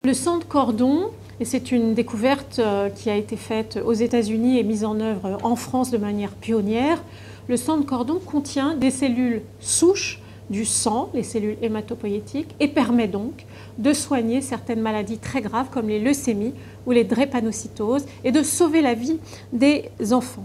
Le sang de cordon, et c'est une découverte qui a été faite aux États-Unis et mise en œuvre en France de manière pionnière, le sang de cordon contient des cellules souches du sang, les cellules hématopoïétiques, et permet donc de soigner certaines maladies très graves comme les leucémies ou les drépanocytoses et de sauver la vie des enfants.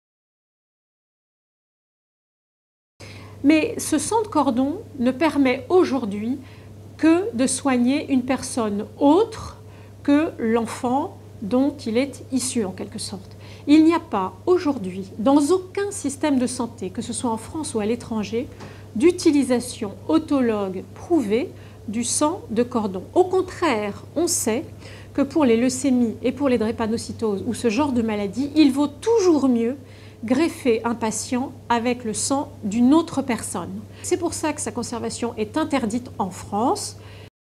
Mais ce sang de cordon ne permet aujourd'hui que de soigner une personne autre que l'enfant dont il est issu en quelque sorte. Il n'y a pas aujourd'hui, dans aucun système de santé, que ce soit en France ou à l'étranger, d'utilisation autologue prouvée du sang de cordon. Au contraire, on sait que pour les leucémies et pour les drépanocytoses ou ce genre de maladie, il vaut toujours mieux greffer un patient avec le sang d'une autre personne. C'est pour ça que sa conservation est interdite en France.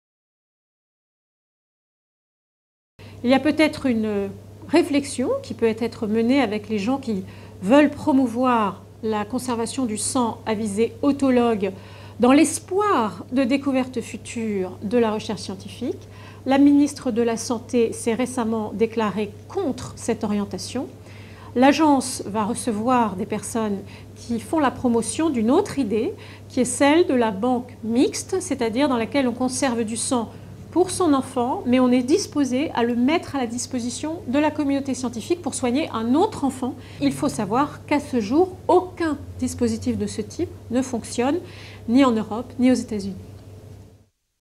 Il y a peut-être une réflexion qui peut être menée avec les gens qui veulent promouvoir la conservation du sang à visée autologue dans l'espoir de découvertes futures de la recherche scientifique. La ministre de la Santé s'est récemment déclarée contre cette orientation. L'agence va recevoir des personnes qui font la promotion d'une autre idée, qui est celle de la banque mixte, c'est-à-dire dans laquelle on conserve du sang pour son enfant, mais on est disposé à le mettre à la disposition de la communauté scientifique pour soigner un autre enfant. Il faut savoir qu'à ce jour, aucun dispositif de ce type ne fonctionne, ni en Europe, ni aux États-Unis.